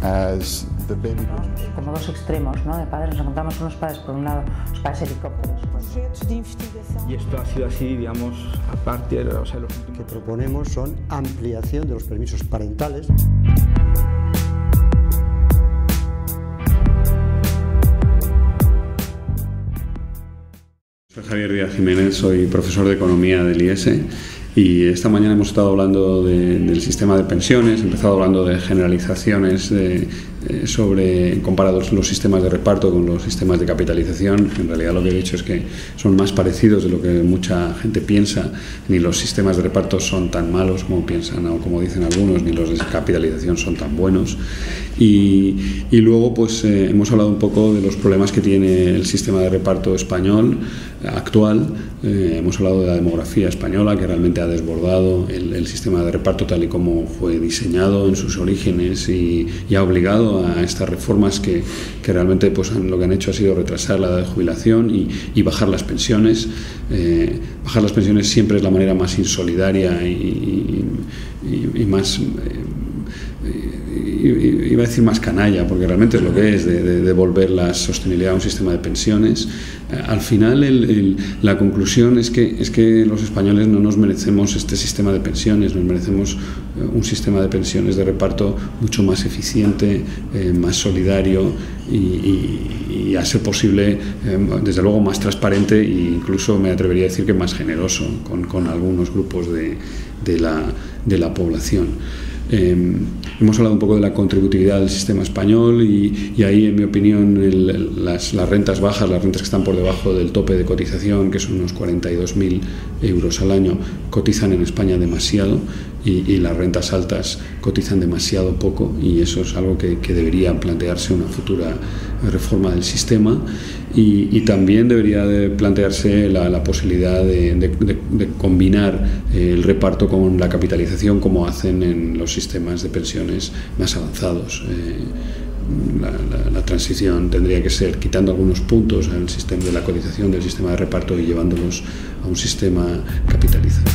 as the baby boomers. Como dos extremos, ¿no? De padres, nos encontramos unos padres por un lado, los padres helicópteros. Projetos de investigación. Y esto ha sido así, digamos, a partir de los que proponemos son ampliación de los permisos parentales. Soy Javier Díaz Jiménez, soy profesor de Economía del IES y esta mañana hemos estado hablando del sistema de pensiones, he empezado hablando de generalizaciones sobre comparados los sistemas de reparto con los sistemas de capitalización. En realidad lo que he dicho es que son más parecidos de lo que mucha gente piensa, ni los sistemas de reparto son tan malos como piensan o como dicen algunos, ni los de capitalización son tan buenos. Y luego pues hemos hablado un poco de los problemas que tiene el sistema de reparto español actual. Hemos hablado de la demografía española, que realmente ha desbordado el sistema de reparto tal y como fue diseñado en sus orígenes y ha obligado a estas reformas que realmente pues lo que han hecho ha sido retrasar la edad de jubilación y bajar las pensiones. Bajar las pensiones siempre es la manera más insolidaria y más... iba a decir más canalla, porque realmente es lo que es, de devolver la sostenibilidad a un sistema de pensiones. Al final la conclusión es que los españoles no nos merecemos este sistema de pensiones, nos merecemos un sistema de pensiones de reparto mucho más eficiente, más solidario y a ser posible, desde luego, más transparente e incluso me atrevería a decir que más generoso con algunos grupos de la población. Hemos hablado un poco de la contributividad del sistema español y ahí, en mi opinión, las rentas bajas, las rentas que están por debajo del tope de cotización, que son unos 42.000 euros al año, cotizan en España demasiado y las rentas altas cotizan demasiado poco, y eso es algo que debería plantearse una futura reforma del sistema y también debería de plantearse la posibilidad de combinar el reparto con la capitalización, como hacen en los sistemas de pensiones más avanzados. La transición tendría que ser quitando algunos puntos al sistema de la cotización del sistema de reparto y llevándolos a un sistema capitalizado.